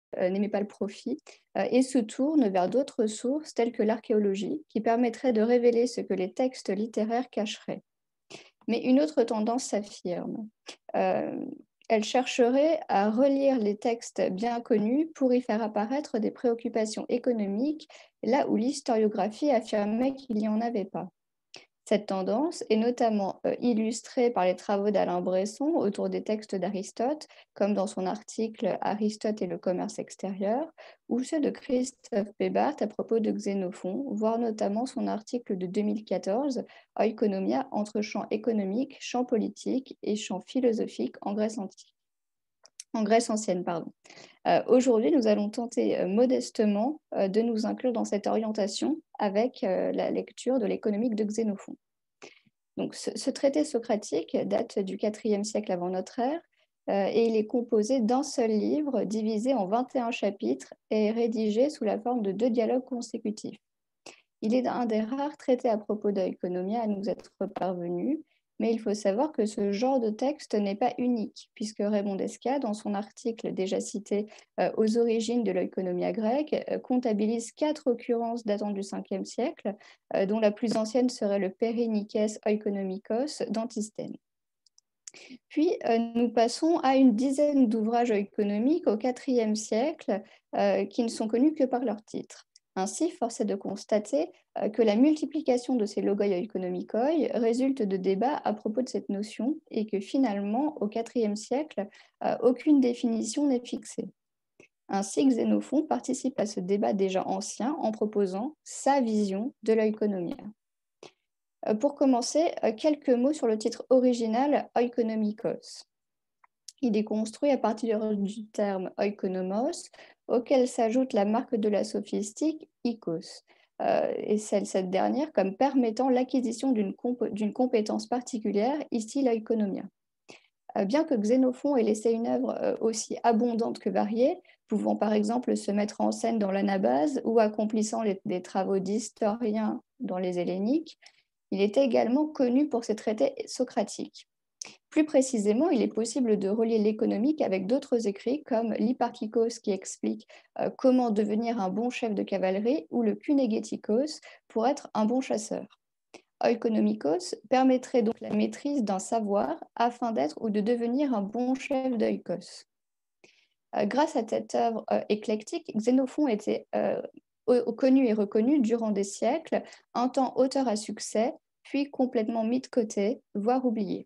n'aimait pas le profit et se tourne vers d'autres sources telles que l'archéologie, qui permettrait de révéler ce que les textes littéraires cacheraient. Mais une autre tendance s'affirme. Euh, Elle chercherait à relire les textes bien connus pour y faire apparaître des préoccupations économiques, là où l'historiographie affirmait qu'il n'y en avait pas. Cette tendance est notamment illustrée par les travaux d'Alain Bresson autour des textes d'Aristote, comme dans son article Aristote et le commerce extérieur, ou ceux de Christophe Bebart à propos de Xénophon, voire notamment son article de 2014, Oikonomia entre champ économique, champ politique et champ philosophique en Grèce antique. En Grèce ancienne, pardon. Aujourd'hui, nous allons tenter modestement de nous inclure dans cette orientation avec la lecture de l'économique de Xénophon. Donc, ce traité socratique date du IVe siècle avant notre ère et il est composé d'un seul livre divisé en 21 chapitres et rédigé sous la forme de 2 dialogues consécutifs. Il est un des rares traités à propos d'oikonomia à nous être parvenu, mais il faut savoir que ce genre de texte n'est pas unique, puisque Raymond Desca, dans son article déjà cité aux origines de l'oikonomia grecque, comptabilise 4 occurrences datant du 5e siècle, dont la plus ancienne serait le Pérénikès oikonomikos d'Antisthène. Puis, nous passons à une dizaine d'ouvrages oikonomiques au IVe siècle qui ne sont connus que par leur titre. Ainsi, force est de constater que la multiplication de ces logoi oikonomikoi résulte de débats à propos de cette notion et que finalement, au IVe siècle, aucune définition n'est fixée. Ainsi, Xénophon participe à ce débat déjà ancien en proposant sa vision de l'oikonomia. Pour commencer, quelques mots sur le titre original oikonomikos. Il est construit à partir du terme oikonomos, auquel s'ajoute la marque de la sophistique ikos, et cette dernière comme permettant l'acquisition d'une compétence particulière, ici l'oikonomia. Bien que Xénophon ait laissé une œuvre aussi abondante que variée, pouvant par exemple se mettre en scène dans l'Anabase ou accomplissant des travaux d'historien dans les Helléniques, il était également connu pour ses traités socratiques. Plus précisément, il est possible de relier l'économique avec d'autres écrits comme l'Hipparchikos qui explique comment devenir un bon chef de cavalerie ou le Kunégetikos pour être un bon chasseur. Oikonomikos permettrait donc la maîtrise d'un savoir afin d'être ou de devenir un bon chef d'oikos. Grâce à cette œuvre éclectique, Xénophon était connu et reconnu durant des siècles, un temps auteur à succès, puis complètement mis de côté, voire oublié.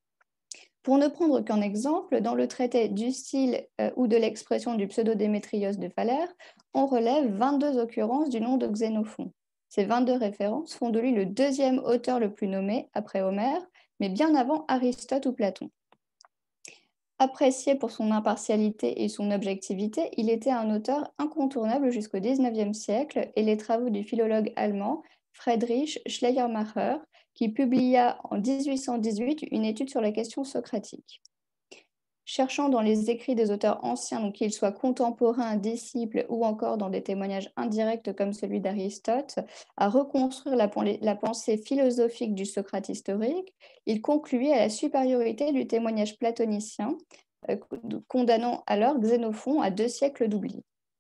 Pour ne prendre qu'un exemple, dans le traité du style ou de l'expression du pseudo-Démétrios de Phalère, on relève 22 occurrences du nom de Xénophon. Ces 22 références font de lui le deuxième auteur le plus nommé, après Homère, mais bien avant Aristote ou Platon. Apprécié pour son impartialité et son objectivité, il était un auteur incontournable jusqu'au XIXe siècle et les travaux du philologue allemand Friedrich Schleiermacher, qui publia en 1818 une étude sur la question socratique. Cherchant dans les écrits des auteurs anciens, donc qu'ils soient contemporains, disciples ou encore dans des témoignages indirects comme celui d'Aristote, à reconstruire la pensée philosophique du Socrate historique, il concluait à la supériorité du témoignage platonicien, condamnant alors Xénophon à 2 siècles d'oubli.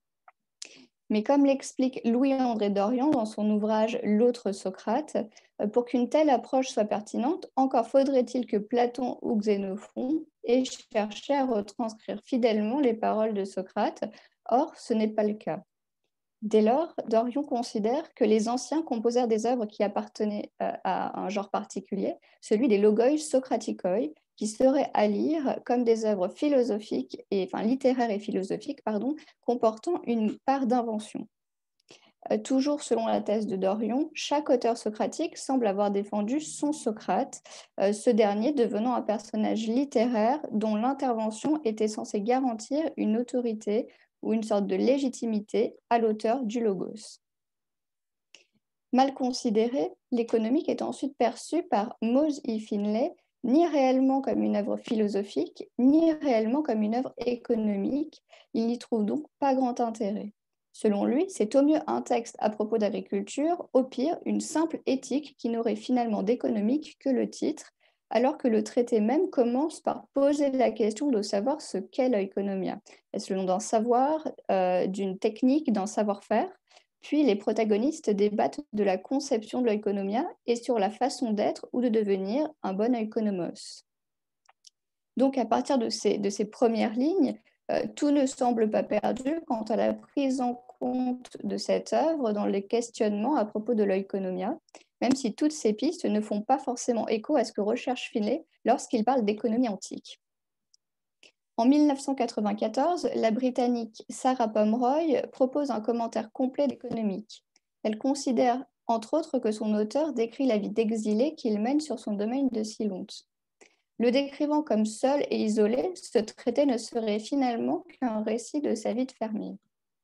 Mais comme l'explique Louis-André Dorion dans son ouvrage L'autre Socrate, pour qu'une telle approche soit pertinente, encore faudrait-il que Platon ou Xénophon aient cherché à retranscrire fidèlement les paroles de Socrate. Or, ce n'est pas le cas. Dès lors, Dorion considère que les anciens composèrent des œuvres qui appartenaient à un genre particulier, celui des logoi socraticoi, qui seraient à lire comme des œuvres philosophiques, littéraires et philosophiques, comportant une part d'invention. Toujours selon la thèse de Dorion, chaque auteur socratique semble avoir défendu son Socrate, ce dernier devenant un personnage littéraire dont l'intervention était censée garantir une autorité ou une sorte de légitimité à l'auteur du logos. Mal considéré, l'économique est ensuite perçu par Mose E. Finlay ni réellement comme une œuvre philosophique, ni réellement comme une œuvre économique. Il n'y trouve donc pas grand intérêt. Selon lui, c'est au mieux un texte à propos d'agriculture, au pire une simple éthique qui n'aurait finalement d'économique que le titre, alors que le traité même commence par poser la question de savoir ce qu'est l'oikonomia. Est-ce le nom d'un savoir, d'une technique, d'un savoir-faire? Puis les protagonistes débattent de la conception de l'oikonomia et sur la façon d'être ou de devenir un bon oikonomos. Donc à partir de ces premières lignes, tout ne semble pas perdu quant à la prise en compte de cette œuvre dans les questionnements à propos de l'oikonomia, même si toutes ces pistes ne font pas forcément écho à ce que recherche Finlay lorsqu'il parle d'économie antique. En 1994, la Britannique Sarah Pomeroy propose un commentaire complet d'économique. Elle considère, entre autres, que son auteur décrit la vie d'exilé qu'il mène sur son domaine de Silonte. Le décrivant comme seul et isolé, ce traité ne serait finalement qu'un récit de sa vie de fermier.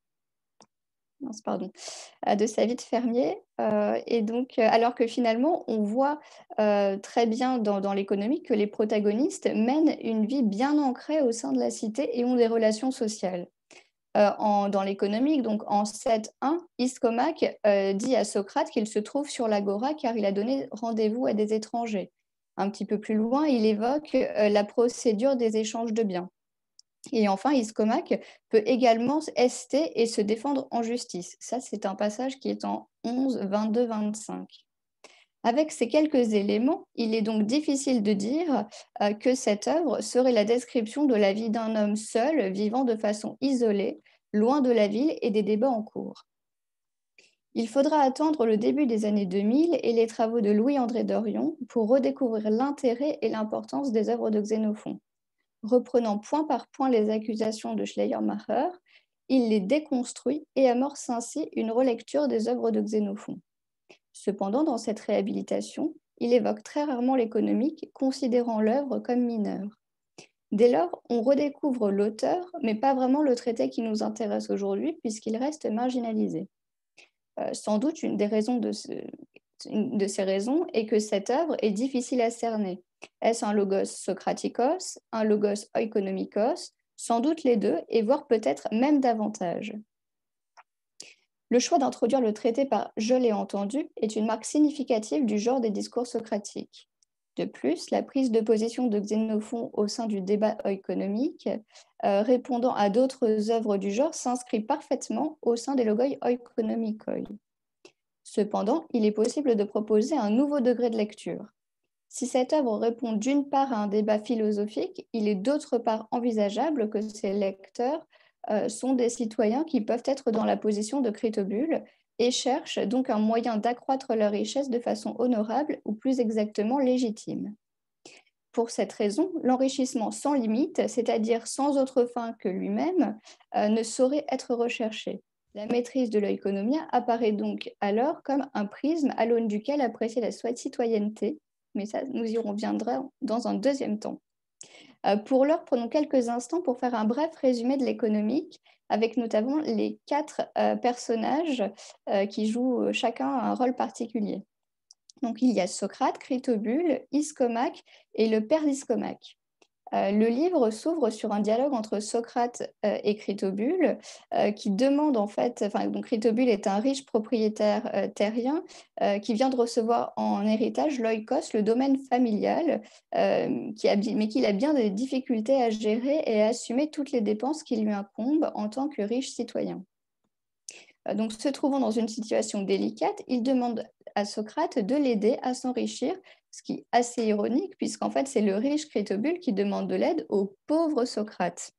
Mince, pardon, de sa vie de fermier. Et donc, alors que finalement, on voit très bien dans l'économie que les protagonistes mènent une vie bien ancrée au sein de la cité et ont des relations sociales. Dans l'économique, donc en 7.1, Iskomak dit à Socrate qu'il se trouve sur l'agora car il a donné rendez-vous à des étrangers. Un petit peu plus loin, il évoque la procédure des échanges de biens. Et enfin, Iskomak peut également ester et se défendre en justice. Ça, c'est un passage qui est en 11, 22, 25. Avec ces quelques éléments, il est donc difficile de dire que cette œuvre serait la description de la vie d'un homme seul, vivant de façon isolée, loin de la ville et des débats en cours. Il faudra attendre le début des années 2000 et les travaux de Louis-André Dorion pour redécouvrir l'intérêt et l'importance des œuvres de Xénophon. Reprenant point par point les accusations de Schleiermacher, il les déconstruit et amorce ainsi une relecture des œuvres de Xénophon. Cependant, dans cette réhabilitation, il évoque très rarement l'économique, considérant l'œuvre comme mineure. Dès lors, on redécouvre l'auteur, mais pas vraiment le traité qui nous intéresse aujourd'hui, puisqu'il reste marginalisé. Sans doute, une de ces raisons est que cette œuvre est difficile à cerner. Est-ce un logos socratikos, un logos oikonomikos? Sans doute les deux, et voire peut-être même davantage. Le choix d'introduire le traité par «je l'ai entendu» est une marque significative du genre des discours socratiques. De plus, la prise de position de Xénophon au sein du débat oikonomique, répondant à d'autres œuvres du genre, s'inscrit parfaitement au sein des logoi oikonomikoi. Cependant, il est possible de proposer un nouveau degré de lecture. Si cette œuvre répond d'une part à un débat philosophique, il est d'autre part envisageable que ses lecteurs sont des citoyens qui peuvent être dans la position de Critobule et cherchent donc un moyen d'accroître leur richesse de façon honorable ou plus exactement légitime. Pour cette raison, l'enrichissement sans limite, c'est-à-dire sans autre fin que lui-même, ne saurait être recherché. La maîtrise de l'oikonomia apparaît donc alors comme un prisme à l'aune duquel apprécier la citoyenneté, mais ça, nous y reviendrons dans un deuxième temps. Pour l'heure, prenons quelques instants pour faire un bref résumé de l'économique, avec notamment les 4 personnages qui jouent chacun un rôle particulier. Donc, il y a Socrate, Critobule, Iskomak et le père d'Iskomak. Le livre s'ouvre sur un dialogue entre Socrate et Critobule qui demande en fait, enfin, donc Critobule est un riche propriétaire terrien qui vient de recevoir en héritage l'oikos, le domaine familial, mais qu'il a bien des difficultés à gérer et à assumer toutes les dépenses qui lui incombent en tant que riche citoyen. Donc, se trouvant dans une situation délicate, il demande à Socrate de l'aider à s'enrichir, ce qui est assez ironique, puisqu'en fait, c'est le riche Critobule qui demande de l'aide au pauvre Socrate.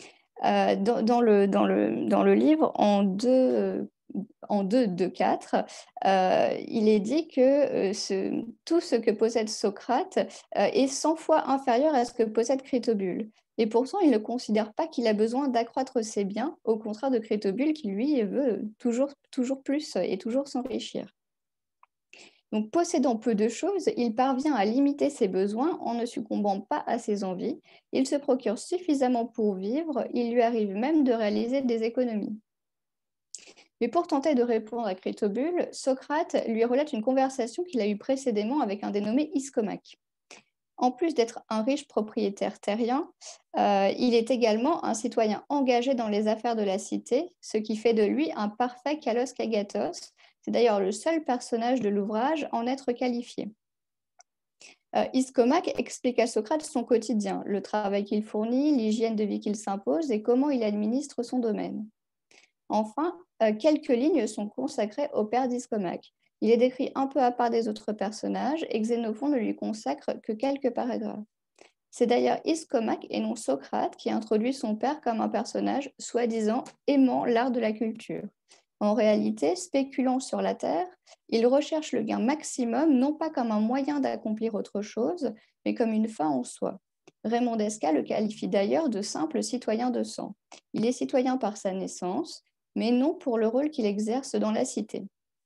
Dans le livre, en 2.4, il est dit que tout ce que possède Socrate est 100 fois inférieur à ce que possède Critobule. Et pourtant, il ne considère pas qu'il a besoin d'accroître ses biens, au contraire de Critobule qui, lui, veut toujours plus et toujours s'enrichir. Donc, possédant peu de choses, il parvient à limiter ses besoins en ne succombant pas à ses envies. Il se procure suffisamment pour vivre, il lui arrive même de réaliser des économies. Mais pour tenter de répondre à Critobule, Socrate lui relate une conversation qu'il a eue précédemment avec un dénommé Iskomak. En plus d'être un riche propriétaire terrien, il est également un citoyen engagé dans les affaires de la cité, ce qui fait de lui un parfait kalos kagatos. C'est d'ailleurs le seul personnage de l'ouvrage à en être qualifié. Iskomak explique à Socrate son quotidien, le travail qu'il fournit, l'hygiène de vie qu'il s'impose et comment il administre son domaine. Enfin, quelques lignes sont consacrées au père d'Iskomak. Il est décrit un peu à part des autres personnages et Xénophon ne lui consacre que quelques paragraphes. C'est d'ailleurs Iskomak et non Socrate qui introduit son père comme un personnage soi-disant aimant l'art de la culture. En réalité, spéculant sur la terre, il recherche le gain maximum non pas comme un moyen d'accomplir autre chose, mais comme une fin en soi. Raymond Desca le qualifie d'ailleurs de simple citoyen de sang. Il est citoyen par sa naissance, mais non pour le rôle qu'il exerce dans la cité.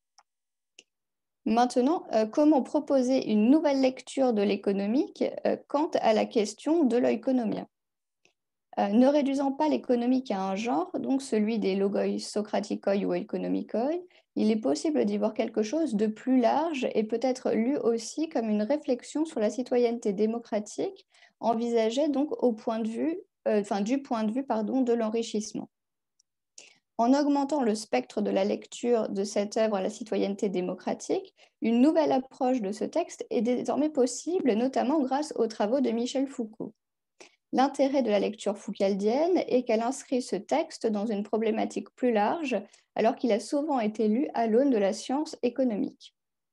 Maintenant, comment proposer une nouvelle lecture de l'économique quant à la question de l'oikonomia? Ne réduisant pas l'économique à un genre, donc celui des logoi socraticoi ou oikonomikoi, il est possible d'y voir quelque chose de plus large et peut-être lu aussi comme une réflexion sur la citoyenneté démocratique, envisagée donc au point de vue, du point de vue de l'enrichissement. En augmentant le spectre de la lecture de cette œuvre à la citoyenneté démocratique, une nouvelle approche de ce texte est désormais possible, notamment grâce aux travaux de Michel Foucault. L'intérêt de la lecture foucaldienne est qu'elle inscrit ce texte dans une problématique plus large, alors qu'il a souvent été lu à l'aune de la science économique.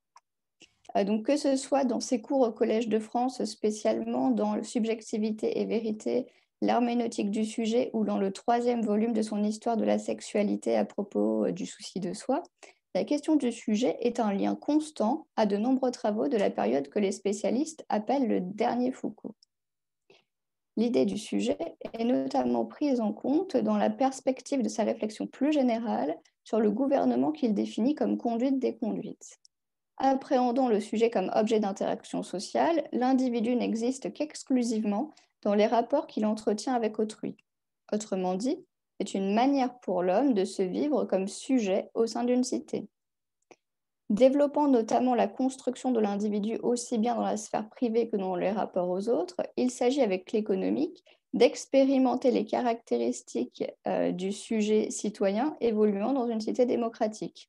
Donc, que ce soit dans ses cours au Collège de France, spécialement dans Subjectivité et vérité, l'herméneutique du sujet, ou dans le 3e volume de son Histoire de la sexualité à propos du souci de soi, la question du sujet est un lien constant à de nombreux travaux de la période que les spécialistes appellent le dernier Foucault. L'idée du sujet est notamment prise en compte dans la perspective de sa réflexion plus générale sur le gouvernement qu'il définit comme conduite des conduites. Appréhendant le sujet comme objet d'interaction sociale, l'individu n'existe qu'exclusivement dans les rapports qu'il entretient avec autrui. Autrement dit, c'est une manière pour l'homme de se vivre comme sujet au sein d'une cité. Développant notamment la construction de l'individu aussi bien dans la sphère privée que dans les rapports aux autres, il s'agit avec l'économique d'expérimenter les caractéristiques du sujet citoyen évoluant dans une cité démocratique.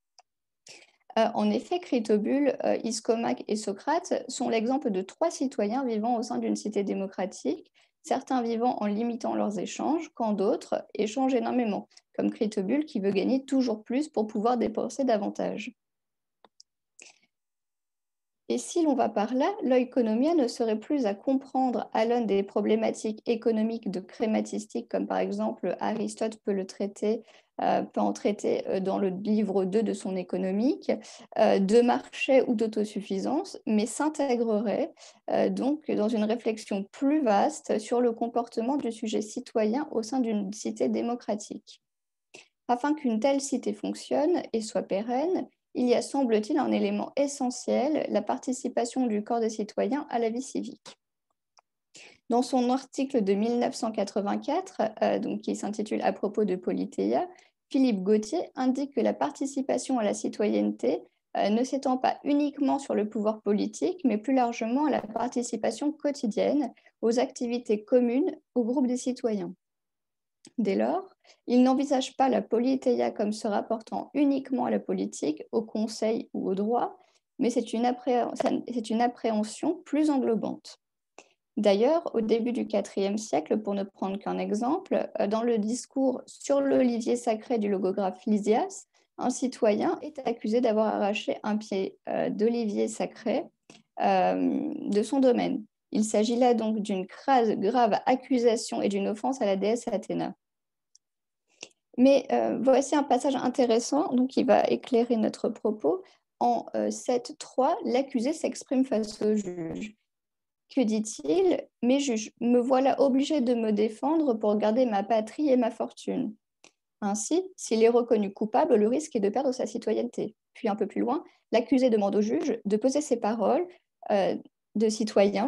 En effet, Critobule, Iskomak et Socrate sont l'exemple de 3 citoyens vivant au sein d'une cité démocratique, certains vivant en limitant leurs échanges, quand d'autres échangent énormément, comme Critobule qui veut gagner toujours plus pour pouvoir dépenser davantage. Et si l'on va par là, l'oikonomia ne serait plus à comprendre à l'aune des problématiques économiques de crématistique, comme par exemple Aristote peut en traiter dans le livre 2 de son économique, de marché ou d'autosuffisance, mais s'intégrerait donc dans une réflexion plus vaste sur le comportement du sujet citoyen au sein d'une cité démocratique. Afin qu'une telle cité fonctionne et soit pérenne, il y a, semble-t-il, un élément essentiel, la participation du corps des citoyens à la vie civique. Dans son article de 1984, qui s'intitule « À propos de Politeia », Philippe Gautier indique que la participation à la citoyenneté ne s'étend pas uniquement sur le pouvoir politique, mais plus largement à la participation quotidienne, aux activités communes, au groupe des citoyens. Dès lors, il n'envisage pas la politeia comme se rapportant uniquement à la politique, au conseil ou au droit, mais c'est une appréhension plus englobante. D'ailleurs, au début du IVe siècle, pour ne prendre qu'un exemple, dans le discours sur l'olivier sacré du logographe Lysias, un citoyen est accusé d'avoir arraché un pied d'olivier sacré de son domaine. Il s'agit là donc d'une grave accusation et d'une offense à la déesse Athéna. Mais voici un passage intéressant donc, qui va éclairer notre propos. En 7.3, l'accusé s'exprime face au juge. Que dit-il? Mes juges, me voilà obligé de me défendre pour garder ma patrie et ma fortune. Ainsi, s'il est reconnu coupable, le risque est de perdre sa citoyenneté. Puis un peu plus loin, l'accusé demande au juge de peser ses paroles de citoyen,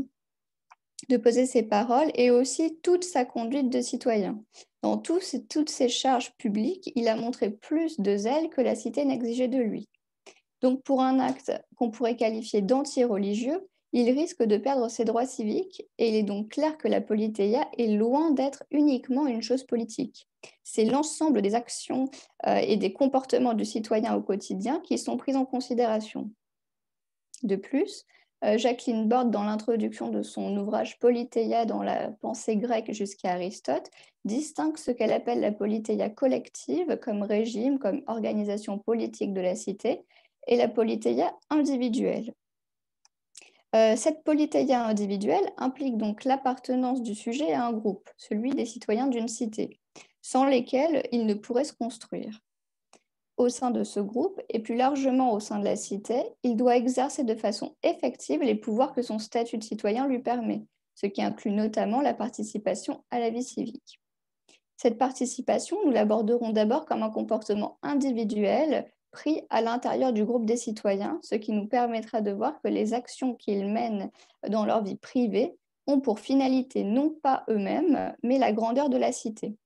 de peser ses paroles et aussi toute sa conduite de citoyen. Dans toutes ses charges publiques, il a montré plus de zèle que la cité n'exigeait de lui. Donc pour un acte qu'on pourrait qualifier d'anti-religieux, il risque de perdre ses droits civiques et il est donc clair que la politeia est loin d'être uniquement une chose politique. C'est l'ensemble des actions et des comportements du citoyen au quotidien qui sont pris en considération. De plus, Jacqueline Bord, dans l'introduction de son ouvrage Politeia dans la pensée grecque jusqu'à Aristote, distingue ce qu'elle appelle la politeia collective comme régime, comme organisation politique de la cité, et la politeia individuelle. Cette politeia individuelle implique donc l'appartenance du sujet à un groupe, celui des citoyens d'une cité, sans lesquels il ne pourrait se construire. Au sein de ce groupe, et plus largement au sein de la cité, il doit exercer de façon effective les pouvoirs que son statut de citoyen lui permet, ce qui inclut notamment la participation à la vie civique. Cette participation, nous l'aborderons d'abord comme un comportement individuel pris à l'intérieur du groupe des citoyens, ce qui nous permettra de voir que les actions qu'ils mènent dans leur vie privée ont pour finalité non pas eux-mêmes, mais la grandeur de la cité.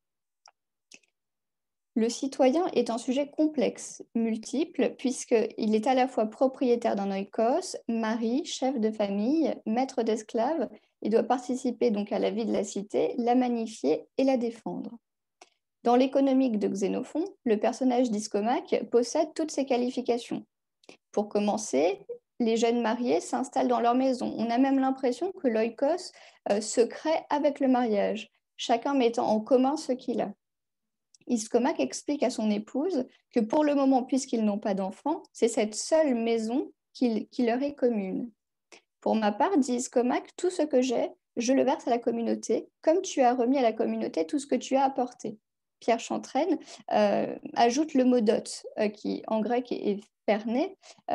Le citoyen est un sujet complexe, multiple, puisqu'il est à la fois propriétaire d'un oikos, mari, chef de famille, maître d'esclaves, et doit participer donc à la vie de la cité, la magnifier et la défendre. Dans l'économique de Xénophon, le personnage d'Iscomaque possède toutes ces qualifications. Pour commencer, les jeunes mariés s'installent dans leur maison. On a même l'impression que l'oikos se crée avec le mariage, chacun mettant en commun ce qu'il a. Iscomaque explique à son épouse que pour le moment, puisqu'ils n'ont pas d'enfants, c'est cette seule maison qui leur est commune. Pour ma part, dit Iscomaque, tout ce que j'ai, je le verse à la communauté, comme tu as remis à la communauté tout ce que tu as apporté. Pierre Chantraine ajoute le mot dot, qui en grec est perné.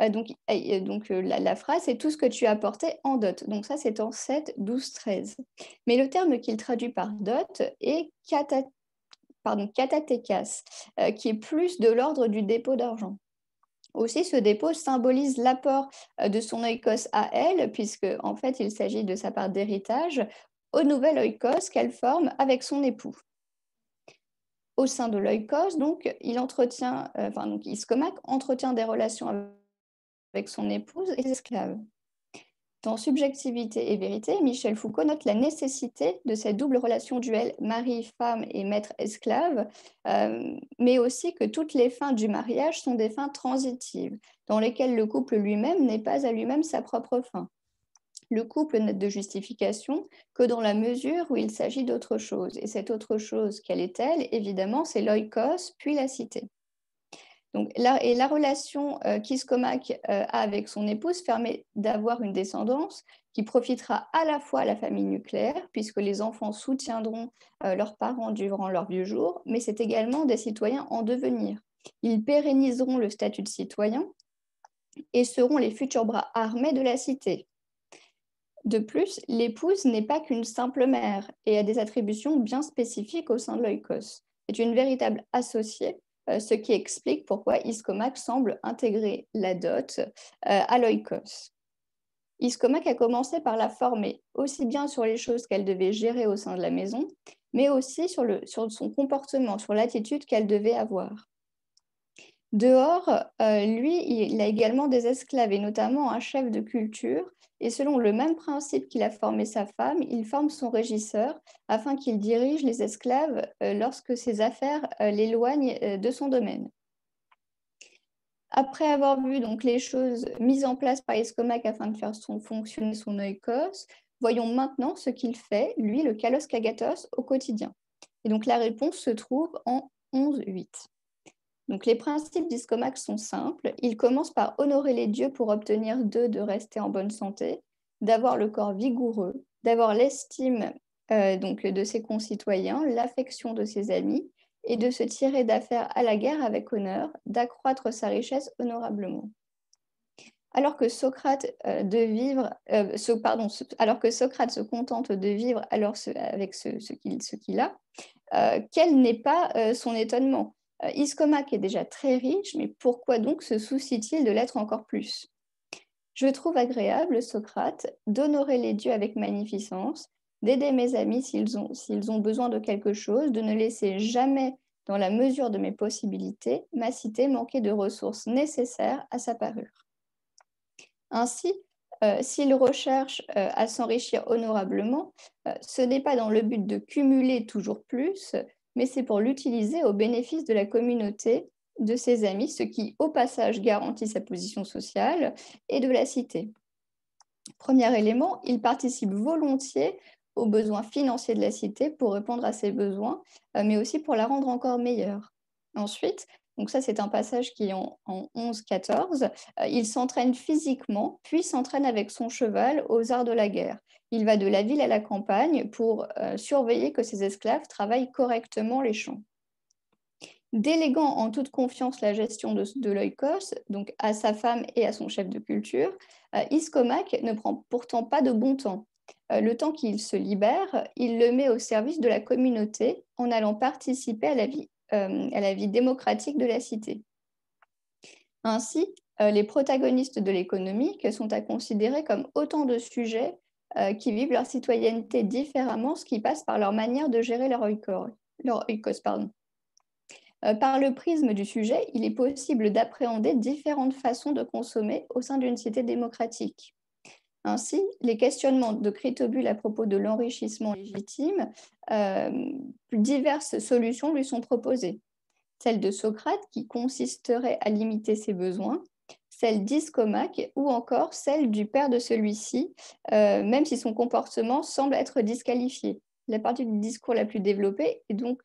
La phrase, c'est tout ce que tu as apporté en dot. Donc ça, c'est en 7, 12, 13. Mais le terme qu'il traduit par dot est katatékas, qui est plus de l'ordre du dépôt d'argent. Aussi, ce dépôt symbolise l'apport de son oikos à elle, puisque en fait, il s'agit de sa part d'héritage, au nouvel oikos qu'elle forme avec son époux. Au sein de l'oikos, donc, Iscomaque entretient des relations avec son épouse et ses esclaves. Dans Subjectivité et vérité, Michel Foucault note la nécessité de cette double relation duel mari-femme et maître-esclave, mais aussi que toutes les fins du mariage sont des fins transitives, dans lesquelles le couple lui-même n'est pas à lui-même sa propre fin. Le couple n'a de justification que dans la mesure où il s'agit d'autre chose. Et cette autre chose, quelle est-elle? Évidemment, c'est l'oikos, puis la cité. Donc, la relation qu'Iscomaque a avec son épouse permet d'avoir une descendance qui profitera à la fois à la famille nucléaire, puisque les enfants soutiendront leurs parents durant leur vieux jour, mais c'est également des citoyens en devenir. Ils pérenniseront le statut de citoyen et seront les futurs bras armés de la cité. De plus, l'épouse n'est pas qu'une simple mère et a des attributions bien spécifiques au sein de l'oikos. C'est une véritable associée, ce qui explique pourquoi Iscomaque semble intégrer la dot à l'oikos. Iscomaque a commencé par la former aussi bien sur les choses qu'elle devait gérer au sein de la maison, mais aussi sur son comportement, sur l'attitude qu'elle devait avoir. Dehors, lui, il a également des esclaves et notamment un chef de culture. Et selon le même principe qu'il a formé sa femme, il forme son régisseur afin qu'il dirige les esclaves lorsque ses affaires l'éloignent de son domaine. Après avoir vu donc les choses mises en place par Iscomaque afin de faire fonctionner son oikos, voyons maintenant ce qu'il fait, lui, le kalos kagatos, au quotidien. Et donc la réponse se trouve en 11.8. Donc, les principes d'Iscomaque sont simples. Il commence par honorer les dieux pour obtenir d'eux de rester en bonne santé, d'avoir le corps vigoureux, d'avoir l'estime de ses concitoyens, l'affection de ses amis et de se tirer d'affaire à la guerre avec honneur, d'accroître sa richesse honorablement. Alors que Socrate se contente de vivre avec ce qu'il a, quel n'est pas son étonnement? Iscomaque est déjà très riche, mais pourquoi donc se soucie-t-il de l'être encore plus? Je trouve agréable, Socrate, d'honorer les dieux avec magnificence, d'aider mes amis s'ils ont besoin de quelque chose, de ne laisser jamais, dans la mesure de mes possibilités, ma cité manquer de ressources nécessaires à sa parure. Ainsi, s'il recherche à s'enrichir honorablement, ce n'est pas dans le but de cumuler toujours plus, mais c'est pour l'utiliser au bénéfice de la communauté, de ses amis, ce qui, au passage, garantit sa position sociale et de la cité. Premier élément, ils participent volontiers aux besoins financiers de la cité pour répondre à ses besoins, mais aussi pour la rendre encore meilleure. Ensuite, donc ça c'est un passage qui est en 11-14, il s'entraîne physiquement, puis s'entraîne avec son cheval aux arts de la guerre. Il va de la ville à la campagne pour surveiller que ses esclaves travaillent correctement les champs. Déléguant en toute confiance la gestion de l'oikos, donc à sa femme et à son chef de culture, Iskomak ne prend pourtant pas de bon temps. Le temps qu'il se libère, il le met au service de la communauté en allant participer à la vie démocratique de la cité. Ainsi, les protagonistes de l'économique sont à considérer comme autant de sujets qui vivent leur citoyenneté différemment, ce qui passe par leur manière de gérer leur oikos, pardon. Par le prisme du sujet, il est possible d'appréhender différentes façons de consommer au sein d'une cité démocratique. Ainsi, les questionnements de Critobule à propos de l'enrichissement légitime, diverses solutions lui sont proposées. Celle de Socrate qui consisterait à limiter ses besoins, celle d'Iskomak ou encore celle du père de celui-ci, même si son comportement semble être disqualifié. La partie du discours la plus développée est donc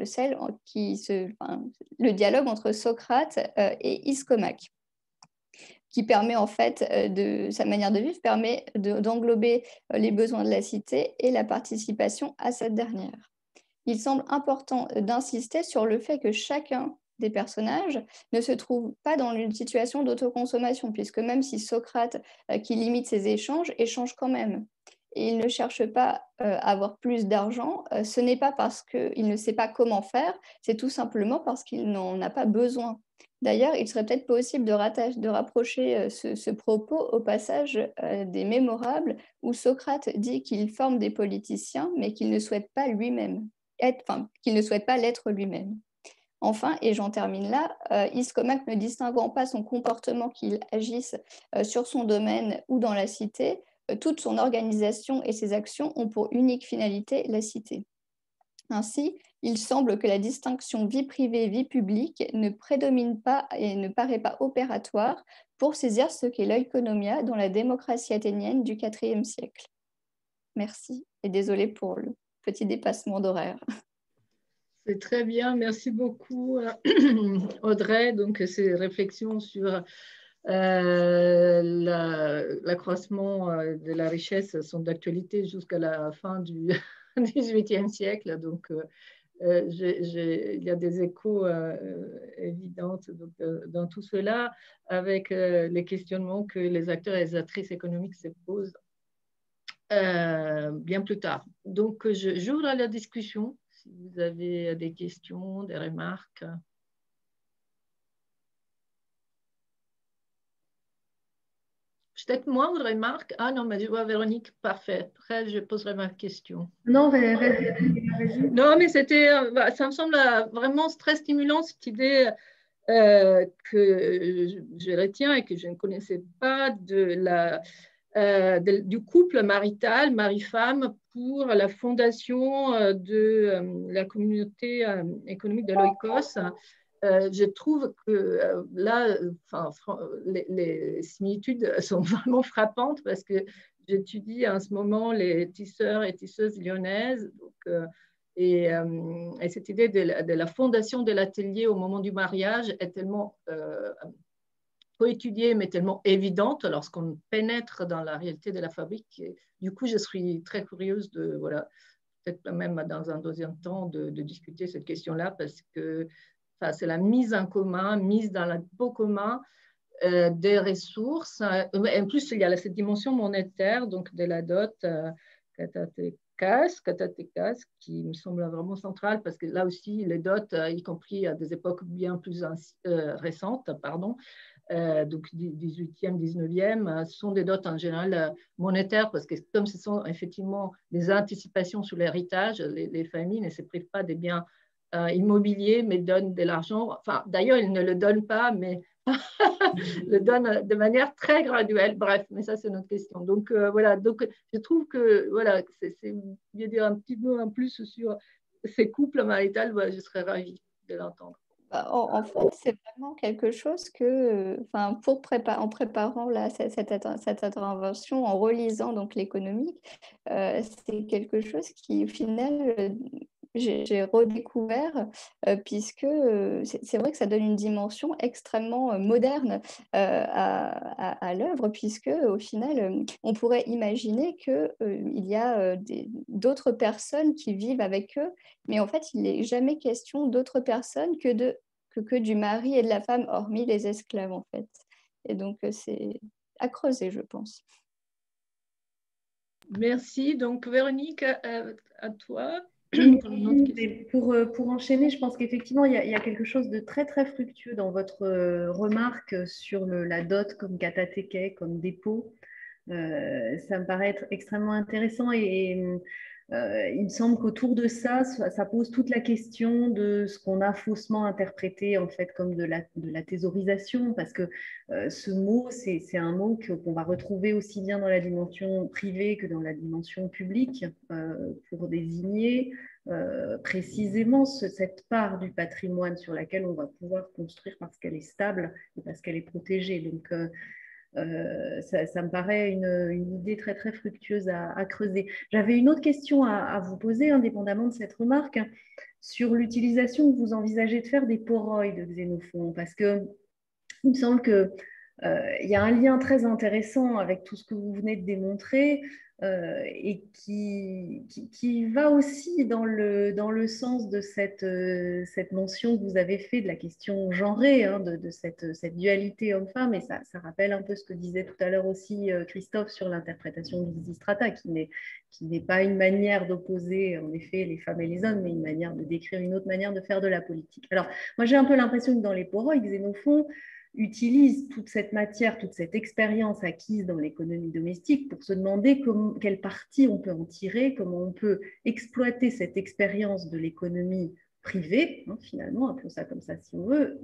le dialogue entre Socrate et Iskomak, qui permet en fait, de sa manière de vivre, permet d'englober les besoins de la cité et la participation à cette dernière. Il semble important d'insister sur le fait que chacun des personnages ne se trouve pas dans une situation d'autoconsommation, puisque même si Socrate, qui limite ses échanges, échange quand même. Et il ne cherche pas à avoir plus d'argent, ce n'est pas parce qu'il ne sait pas comment faire, c'est tout simplement parce qu'il n'en a pas besoin. D'ailleurs, il serait peut-être possible de rapprocher ce propos au passage des Mémorables, où Socrate dit qu'il forme des politiciens, mais qu'il ne souhaite pas lui-même qu'il ne souhaite pas l'être lui-même. Enfin, et j'en termine là, Iskomak ne distinguant pas son comportement qu'il agisse sur son domaine ou dans la cité, toute son organisation et ses actions ont pour unique finalité la cité. Ainsi, il semble que la distinction vie privée-vie publique ne prédomine pas et ne paraît pas opératoire pour saisir ce qu'est l'oikonomia dans la démocratie athénienne du IVe siècle. Merci et désolée pour le petit dépassement d'horaire. C'est très bien, merci beaucoup Audrey. Donc ces réflexions sur l'accroissement de la richesse sont d'actualité jusqu'à la fin du XVIIIe siècle. Donc il y a des échos évidents dans tout cela, avec les questionnements que les acteurs et les actrices économiques se posent bien plus tard. Donc j'ouvre la discussion. Si vous avez des questions, des remarques. Peut-être moi, une remarque. Ah non, mais je vois Véronique, parfait. Après, je poserai ma question. Non, vas-y. Non, mais c'était, ça me semble vraiment très stimulant, cette idée que je retiens et que je ne connaissais pas du couple marital, mari-femme, pour la fondation de la communauté économique de l'Oikos. Je trouve que là, les similitudes sont vraiment frappantes parce que j'étudie en ce moment les tisseurs et tisseuses lyonnaises. Donc, et cette idée de la fondation de l'atelier au moment du mariage est tellement peu étudiée, mais tellement évidente lorsqu'on pénètre dans la réalité de la fabrique. Et du coup, je suis très curieuse de, voilà, peut-être même dans un deuxième temps, de discuter cette question-là parce que c'est la mise en commun, mise dans le pot commun des ressources. En plus, il y a cette dimension monétaire, donc de la dot katatekas, qui me semble vraiment centrale parce que là aussi, les dots, y compris à des époques bien plus récentes, donc 18e, 19e, sont des dots en général monétaires parce que comme ce sont effectivement des anticipations sur l'héritage, les familles ne se privent pas des biens immobiliers mais donnent de l'argent. Enfin, d'ailleurs, ils ne le donnent pas, mais le donnent de manière très graduelle. Bref, mais ça, c'est notre question. Donc, voilà. Donc, je trouve que, voilà, dire un petit mot en plus sur ces couples maritaux, je serais ravie de l'entendre. En fait, c'est vraiment quelque chose que, enfin, en préparant là, cette intervention, en relisant donc l'économique, c'est quelque chose qui, au final, j'ai redécouvert, puisque c'est vrai que ça donne une dimension extrêmement moderne à l'œuvre, puisque au final, on pourrait imaginer que il y a d'autres personnes qui vivent avec eux, mais en fait, il n'est jamais question d'autres personnes que du mari et de la femme, hormis les esclaves, en fait. Et donc, c'est à creuser, je pense. Merci. Donc, Véronique, à toi. Oui, Pour une autre question. mais pour enchaîner, je pense qu'effectivement, il y a quelque chose de très, très fructueux dans votre remarque sur la dot comme katatéke, comme dépôt. Ça me paraît être extrêmement intéressant il me semble qu'autour de ça, ça pose toute la question de ce qu'on a faussement interprété en fait comme de la thésaurisation, parce que ce mot, c'est un mot qu'on va retrouver aussi bien dans la dimension privée que dans la dimension publique pour désigner précisément cette part du patrimoine sur laquelle on va pouvoir construire parce qu'elle est stable et parce qu'elle est protégée. Donc, ça me paraît une idée très, très fructueuse à creuser. J'avais une autre question à vous poser, indépendamment de cette remarque, sur l'utilisation que vous envisagez de faire des poroïdes de Xénophon, parce que il me semble que il y a un lien très intéressant avec tout ce que vous venez de démontrer et qui va aussi dans le sens de cette mention que vous avez fait de la question genrée, hein, de cette dualité homme-femme. Et ça rappelle un peu ce que disait tout à l'heure aussi Christophe sur l'interprétation du Lysistrata, qui n'est pas une manière d'opposer en effet les femmes et les hommes, mais une manière de décrire une autre manière de faire de la politique. Alors, moi j'ai un peu l'impression que dans les poroïdes, Xénophon utilise toute cette matière, toute cette expérience acquise dans l'économie domestique pour se demander quelle partie on peut en tirer, comment on peut exploiter cette expérience de l'économie privée, hein, finalement, appelons ça comme ça si on veut,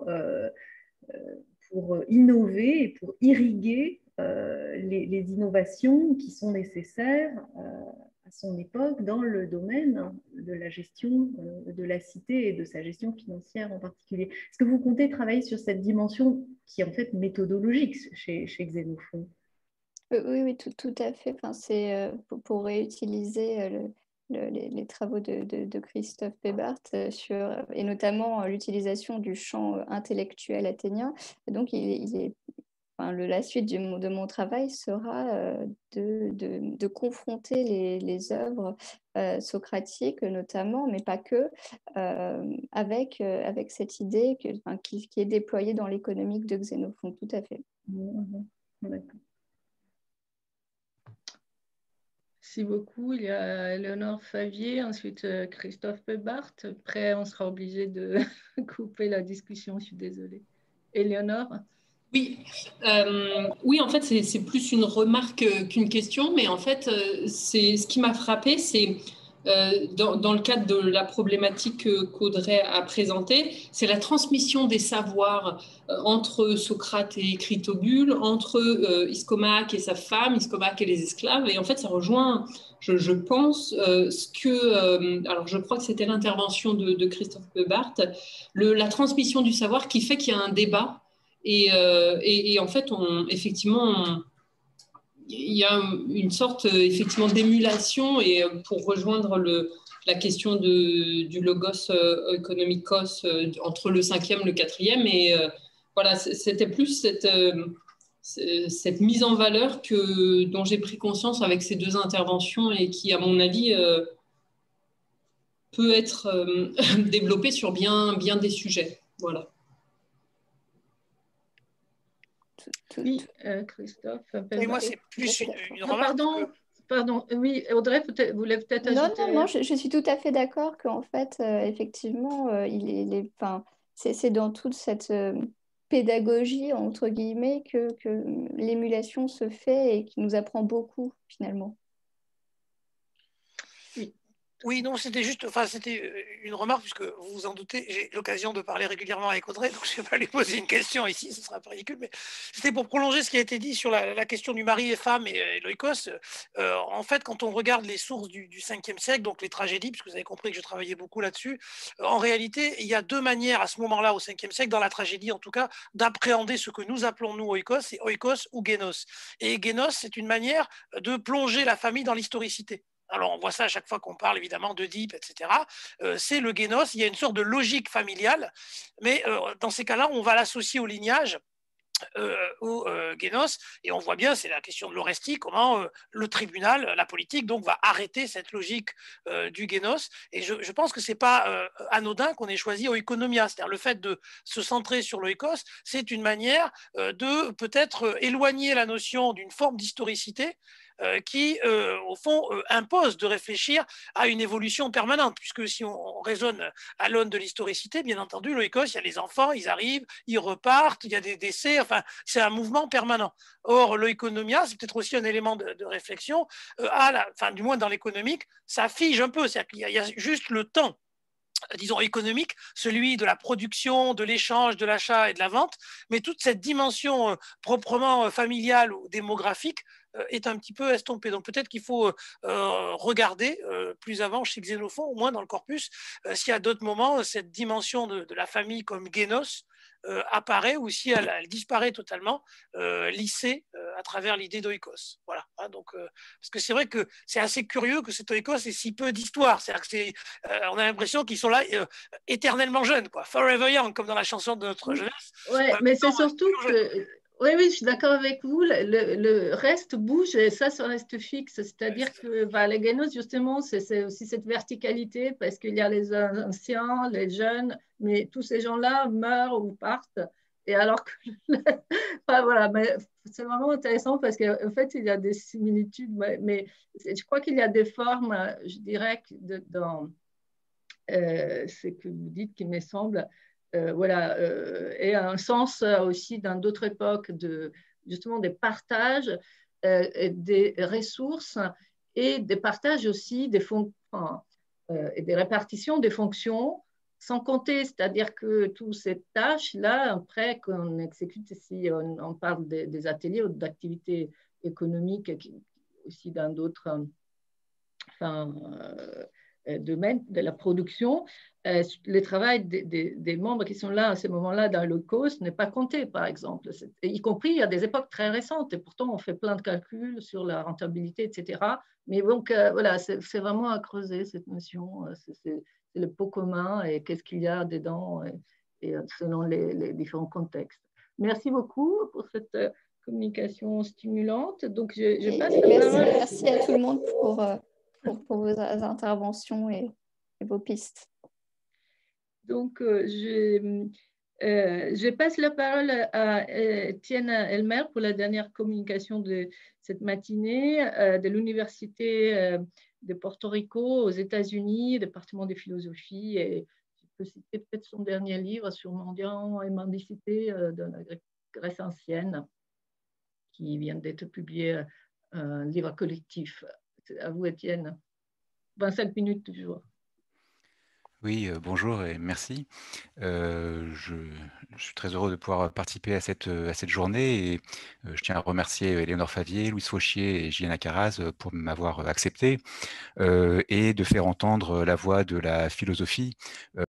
pour innover et pour irriguer les innovations qui sont nécessaires à son époque dans le domaine de la gestion de la cité et de sa gestion financière en particulier. Est-ce que vous comptez travailler sur cette dimension qui est en fait méthodologique chez Xénophon? Oui, oui, tout à fait. Enfin, c'est pour réutiliser les travaux de Christophe Bebart et notamment l'utilisation du champ intellectuel athénien. Et donc, enfin, la suite de mon travail sera de confronter les œuvres socratiques notamment, mais pas que, avec cette idée enfin, qui est déployée dans l'économique de Xénophon, tout à fait. D'accord. Merci beaucoup. Il y a Éléonore Favier, ensuite Christophe Bebart. Après, on sera obligé de couper la discussion, je suis désolée. Éléonore? Oui, oui, en fait, c'est plus une remarque qu'une question, mais en fait, ce qui m'a frappé, c'est dans le cadre de la problématique qu'Audrey a présentée, c'est la transmission des savoirs entre Socrate et Critobule, entre Iskomak et sa femme, Iskomak et les esclaves, et en fait, ça rejoint, je pense, ce que, alors je crois que c'était l'intervention de Christophe Bebart, la transmission du savoir qui fait qu'il y a un débat. Et en fait, effectivement, il y a une sorte effectivement d'émulation et pour rejoindre la question du logos economikos entre le 5e et le 4e. Et voilà, c'était plus cette mise en valeur dont j'ai pris conscience avec ces deux interventions et qui, à mon avis, peut être développée sur bien des sujets. Voilà. Oui, Christophe. Et moi, c'est plus une remarque. Pardon, oui, Audrey voulait peut-être ajouter. Non, je suis tout à fait d'accord qu'en fait, effectivement, enfin, c'est dans toute cette pédagogie, entre guillemets, que l'émulation se fait et qui nous apprend beaucoup, finalement. Oui, Oui, non, c'était juste, enfin, c'était une remarque, puisque vous vous en doutez, j'ai l'occasion de parler régulièrement avec Audrey, donc je ne vais pas lui poser une question ici, ce sera un peu ridicule, mais c'était pour prolonger ce qui a été dit sur la question du mari et femme et l'oikos. En fait, quand on regarde les sources du 5e siècle, donc les tragédies, puisque vous avez compris que je travaillais beaucoup là-dessus, en réalité, il y a deux manières à ce moment-là, au 5e siècle, dans la tragédie en tout cas, d'appréhender ce que nous appelons, nous, oikos, c'est oikos ou génos. Et génos, c'est une manière de plonger la famille dans l'historicité. Alors, on voit ça à chaque fois qu'on parle évidemment d'Oedipe, etc. C'est le génos, il y a une sorte de logique familiale, mais dans ces cas-là, on va l'associer au lignage, au génos, et on voit bien, c'est la question de l'Orestie, comment le tribunal, la politique, donc va arrêter cette logique du génos. Et je pense que c'est pas anodin qu'on ait choisi oikonomia, c'est-à-dire le fait de se centrer sur l'oikos, c'est une manière de peut-être éloigner la notion d'une forme d'historicité qui, au fond, impose de réfléchir à une évolution permanente, puisque si on raisonne à l'aune de l'historicité, bien entendu, l'oikos, il y a les enfants, ils arrivent, ils repartent, il y a des décès, enfin, c'est un mouvement permanent. Or, l'oikonomia, c'est peut-être aussi un élément de réflexion, enfin, du moins dans l'économique, ça fige un peu, c'est-à-dire qu'il y a juste le temps, disons, économique, celui de la production, de l'échange, de l'achat et de la vente, mais toute cette dimension proprement familiale ou démographique est un petit peu estompée. Donc peut-être qu'il faut regarder plus avant chez Xénophon, au moins dans le corpus, s'il y a d'autres moments, cette dimension de la famille comme génos apparaît, ou si elle disparaît totalement, lissée à travers l'idée d'oikos. Voilà. Hein, donc, parce que c'est vrai que c'est assez curieux que cet oikos ait si peu d'histoire. C'est-à-dire que on a l'impression qu'ils sont là éternellement jeunes, quoi. Forever young, comme dans la chanson de notre jeunesse. Ouais, mais c'est surtout que, oui, oui, je suis d'accord avec vous, le reste bouge et ça reste fixe. C'est-à-dire que bah, les génos, justement, c'est aussi cette verticalité parce qu'il y a les anciens, les jeunes, mais tous ces gens-là meurent ou partent. Et alors que, enfin, voilà, mais c'est vraiment intéressant parce qu'en fait, il y a des similitudes, mais je crois qu'il y a des formes, je dirais, dans ce que vous dites qui me semble, voilà, et un sens aussi dans d'autres époques de justement des partages, des ressources et des partages aussi des fonctions et des répartitions des fonctions sans compter, c'est-à-dire que toutes ces tâches-là, après qu'on exécute, si on parle des ateliers ou d'activités économiques, aussi dans d'autres enfin, domaine de la production, le travail des membres qui sont là à ce moment-là dans le COS n'est pas compté, par exemple, y compris à des époques très récentes. Et pourtant, on fait plein de calculs sur la rentabilité, etc. Mais donc, voilà, c'est vraiment à creuser cette notion. C'est le pot commun et qu'est-ce qu'il y a dedans et selon les différents contextes. Merci beaucoup pour cette communication stimulante. Donc, je passe la parole. Merci à tout le monde pour vos interventions et vos pistes. Donc, je passe la parole à Étienne Elmer pour la dernière communication de cette matinée de l'Université de Porto Rico aux États-Unis, département de philosophie. Et je peux citer peut-être son dernier livre sur mendiant et mendicité de la Grèce ancienne, qui vient d'être publié, un livre collectif. À vous, Étienne. 25 minutes toujours. Oui, bonjour et merci. Je suis très heureux de pouvoir participer à cette journée et je tiens à remercier Éléonore Favier, Louise Fauchier et Gilliana Caraz pour m'avoir accepté et de faire entendre la voix de la philosophie